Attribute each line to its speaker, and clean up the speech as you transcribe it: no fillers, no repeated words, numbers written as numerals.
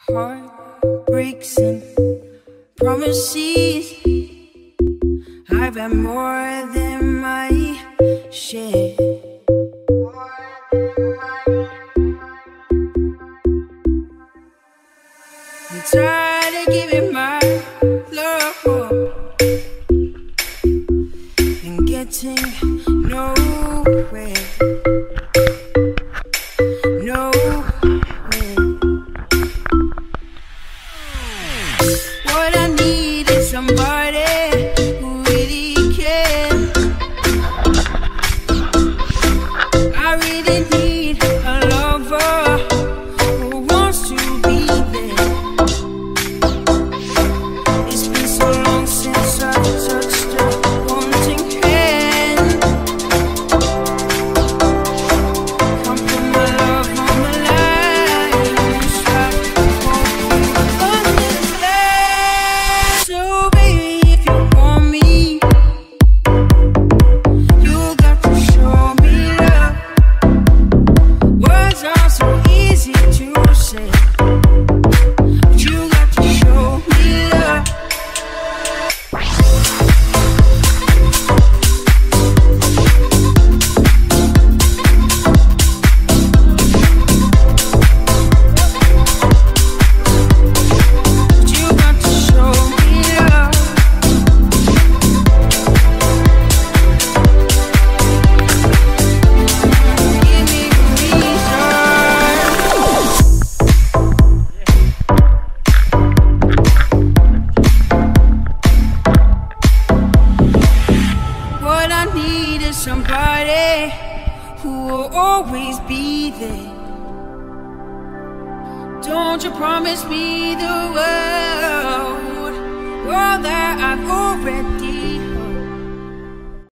Speaker 1: Heartbreaks and promises, I've had more than my share. I'm tired of giving my love and getting nowhere. What I need is somebody who really cares. I really need a lover who wants to be there. It's been so long since I touched a haunting hand. Come put my love on the line and try to hold you understand. So baby, if you want me, you got to show me love. Words are so easy to say, but you got to show me love. But you got to show me love. Give me a reason. What I need is somebody who will always be there. Don't you promise me the world that I've already